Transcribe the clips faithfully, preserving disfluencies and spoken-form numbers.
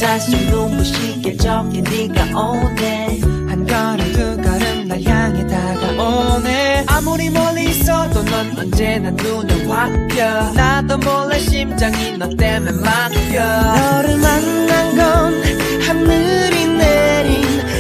햇살 속 눈부시게 저기 네가 오네. 한 걸음 두 걸음 날 향해 다가오네. 아무리 멀리 있어도 넌 언제나 눈에 확여. 나도 몰래 심장이 너 때문에 막혀. 너를 만난 건 하늘이 내린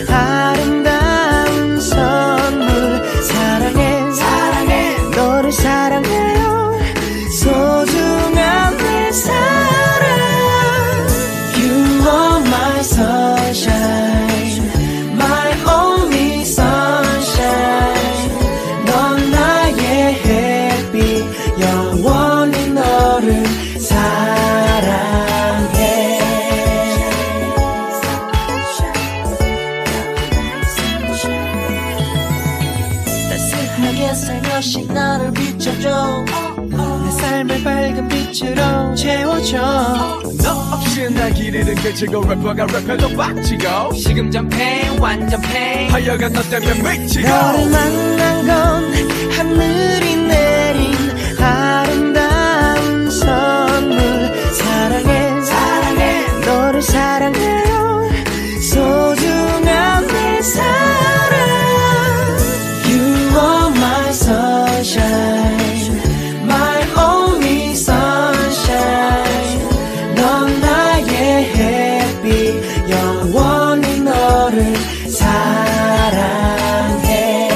아름다운 선물. 사랑해 사랑해 너를 사랑해요. 소중한 내 사랑. You are my sunshine, my only sunshine. 넌 나의 햇빛, 영원히 너를 사랑해. 따스하게 살며시 나를 비춰줘. 내 삶을 밝은 빛으로 채워줘. 너 없이 날 길이는 그치고 래퍼가 랩해도 빡치고 시금전 팬 완전 팬. 하여간 너 때문에 미치고. 너를 만난 건 하늘이 내린 아름다운 선물. 사랑해 사랑해 너를 사랑해요. 소중한 내 사랑. You are my sunshine, my only sunshine. 넌 나의 햇빛, 영원히 너를 사랑해.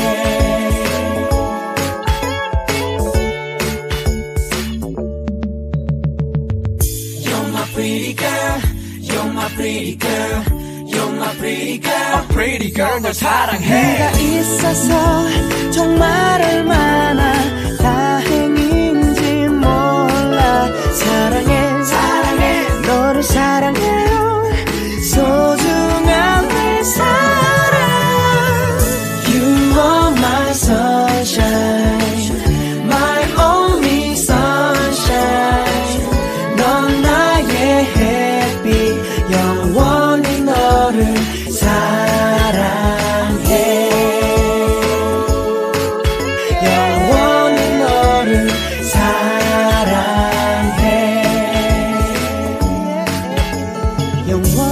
You're my pretty girl, you're my pretty girl, you're my pretty girl. A pretty girl 널 사랑해. 네가 있어서 정말 얼마나 다행인지 몰라. 사랑해 사랑해 너를 사랑해요. 소중한 내 사랑. You are my sunshine, my only sunshine. 넌 나의 햇빛, 영원히 너를 사랑해. 영원히 너를 사랑해. 영원히